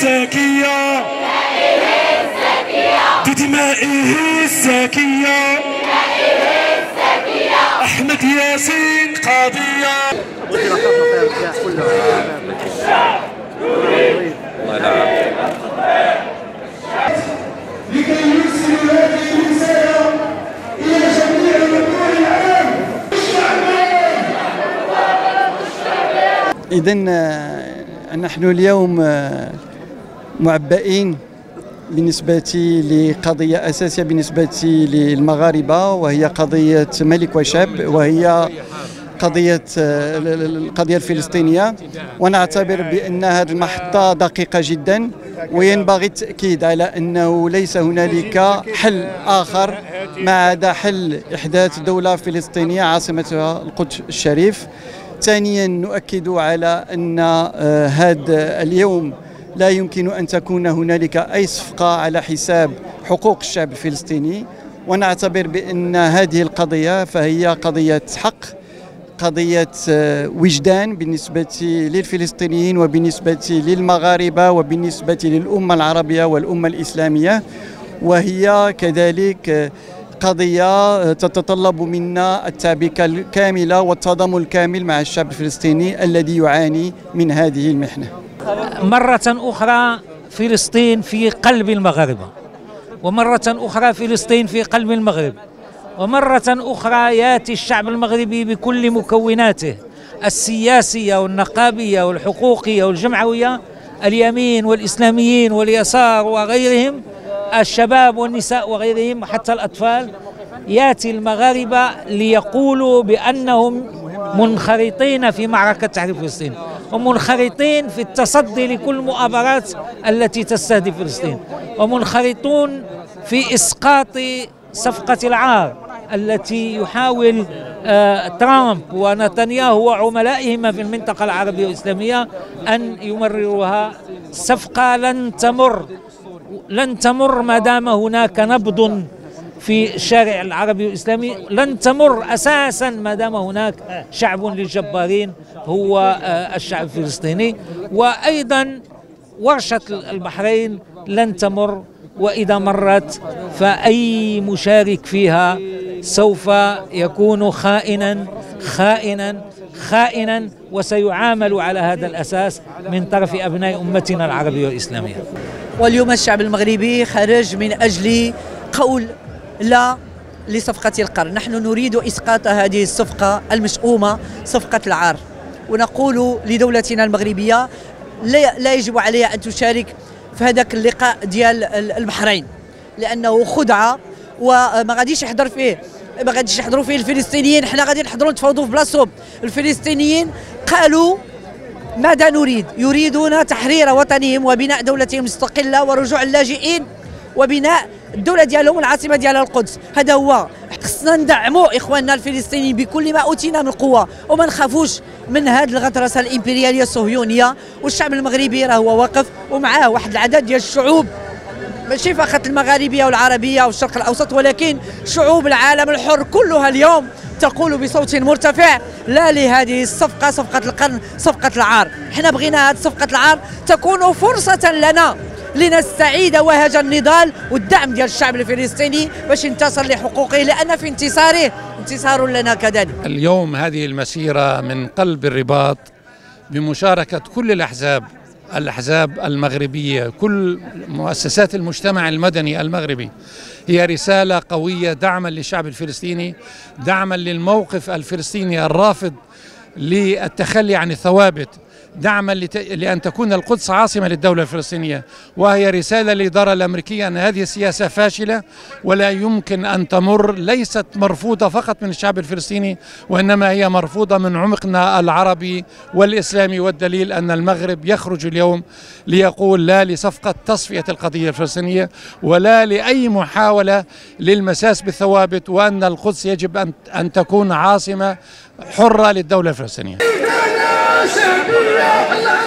الزكية بدمائه الزكية أحمد ياسين قضية. لكي يرسل هذه الرسالة إلى جميع ربوع العالم. إذن نحن اليوم معبئين بالنسبة لقضية أساسية بالنسبة للمغاربة، وهي قضية ملك وشعب، وهي القضية الفلسطينية. ونعتبر بأن هذه المحطة دقيقة جدا، وينبغي التأكيد على أنه ليس هنالك حل آخر ما عدا حل إحداث دولة فلسطينية عاصمتها القدس الشريف. ثانيا نؤكد على أن هذا اليوم لا يمكن أن تكون هنالك أي صفقة على حساب حقوق الشعب الفلسطيني، ونعتبر بأن هذه القضية فهي قضية حق، قضية وجدان بالنسبة للفلسطينيين وبالنسبة للمغاربة وبالنسبة للأمة العربية والأمة الإسلامية، وهي كذلك قضية تتطلب منا التعبئة الكاملة والتضامن الكامل مع الشعب الفلسطيني الذي يعاني من هذه المحنة. مرة أخرى فلسطين في قلب المغاربة، ومرة أخرى فلسطين في قلب المغرب، ومرة أخرى يأتي الشعب المغربي بكل مكوناته السياسية والنقابية والحقوقية والجمعوية، اليمين والإسلاميين واليسار وغيرهم، الشباب والنساء وغيرهم حتى الأطفال. يأتي المغاربة ليقولوا بأنهم منخرطين في معركة تحرير فلسطين، ومنخرطين في التصدي لكل المؤامرات التي تستهدف فلسطين، ومنخرطون في إسقاط صفقة العار التي يحاول ترامب ونتنياهو وعملائهما في المنطقة العربية والإسلامية أن يمرروها. صفقة لن تمر ما دام هناك نبض في الشارع العربي والإسلامي، لن تمر أساسا ما دام هناك شعب للجبارين هو الشعب الفلسطيني. وأيضا ورشة البحرين لن تمر، وإذا مرت فأي مشارك فيها سوف يكون خائنا وسيعامل على هذا الأساس من طرف أبناء أمتنا العربية والإسلامية. واليوم الشعب المغربي خرج من أجل قول لا لصفقة القرن. نحن نريد إسقاط هذه الصفقة المشؤومة، صفقة العار، ونقول لدولتنا المغربية لا يجب عليها أن تشارك في هذاك اللقاء ديال البحرين، لأنه خدعة وما غاديش يحضر فيه، ما غاديش يحضروا فيه الفلسطينيين. حنا غادي نحضروا نتفاوضوا في بلاصتهم. الفلسطينيين قالوا ماذا نريد؟ يريدون تحرير وطنهم وبناء دولتهم المستقلة ورجوع اللاجئين وبناء الدولة ديالهم والعاصمة ديالها القدس. هذا هو. خصنا ندعموا إخواننا الفلسطينيين بكل ما أوتينا من قوة، وما نخافوش من هذه الغطرسة الإمبريالية الصهيونية. والشعب المغربي راه هو واقف ومعاه واحد العدد ديال الشعوب، ماشي فقط المغاربية والعربية والشرق الأوسط، ولكن شعوب العالم الحر كلها اليوم تقول بصوت مرتفع لا لهذه الصفقة، صفقة القرن، صفقة العار. حنا بغينا هذه صفقة العار تكون فرصة لنا لنستعيد وهج النضال والدعم ديال الشعب الفلسطيني باش ينتصر لحقوقه، لأن في انتصاره انتصار لنا كذلك. اليوم هذه المسيرة من قلب الرباط بمشاركة كل الأحزاب المغربية، كل مؤسسات المجتمع المدني المغربي، هي رسالة قوية دعما للشعب الفلسطيني، دعما للموقف الفلسطيني الرافض للتخلي عن الثوابت، دعما لأن تكون القدس عاصمة للدولة الفلسطينية. وهي رسالة للإدارة الأمريكية أن هذه السياسة فاشلة ولا يمكن أن تمر، ليست مرفوضة فقط من الشعب الفلسطيني، وإنما هي مرفوضة من عمقنا العربي والإسلامي. والدليل أن المغرب يخرج اليوم ليقول لا لصفقة تصفية القضية الفلسطينية ولا لأي محاولة للمساس بالثوابت، وأن القدس يجب أن تكون عاصمة حرة للدولة الفلسطينية.